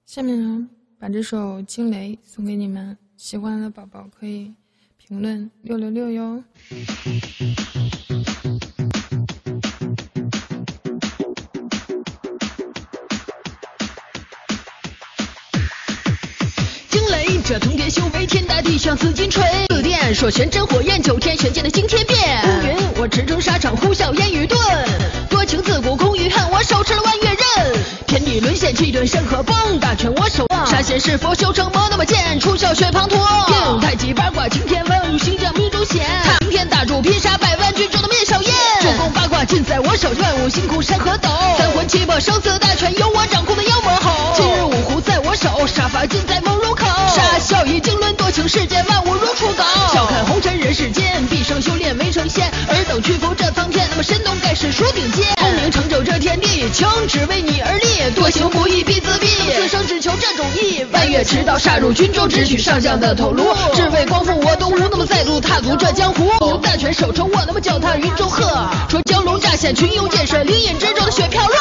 下面呢，把这首《惊雷》送给你们，喜欢的宝宝可以评论666哟。 惊雷，这通天修为，天大地像紫金锤。四殿说玄真火焰，9天玄剑的惊天变。乌云，我驰骋沙场，呼啸烟雨顿。多情自古空余恨，我手持了万月刃。天地沦陷，气遁山河崩，大权我手握。杀仙是否修成魔那么剑，出鞘血滂沱。应太极八卦惊天问，行将命中显。擎天大柱劈杀百万军中的灭硝烟。九宫八卦尽在我手，万物星空山河斗。三魂七魄生死大权由我掌控的妖魔吼。今日五湖在我手，杀伐尽在梦入口。杀笑已经沦，多情世间万物如刍狗。笑看红尘人世间，毕生修炼未成仙。尔等屈服这苍天，那么神农盖世数顶尖。功名成就这天地，情只为你而立。多行不义必自毙，此生只求这种义。弯月持刀杀入军中，只取上将的头颅。只为光复我东吴，那么再度踏足这江湖。大权手中握，那么脚踏云中鹤。说蛟龙乍现，群雄见势，灵隐之中的雪飘落。